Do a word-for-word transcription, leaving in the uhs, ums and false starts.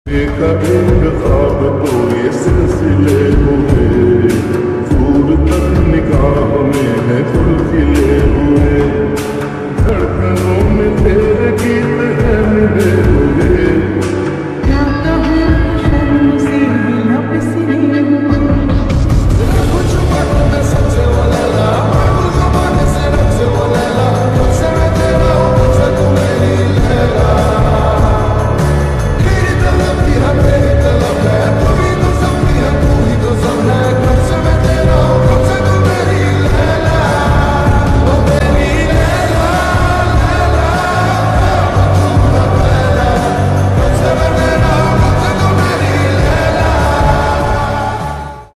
देखा एक ख्वाब तो ये सिलसिले हुए, दूर तक निगाह में है फूल खिले हुए, धड़कनों में तेरे गीत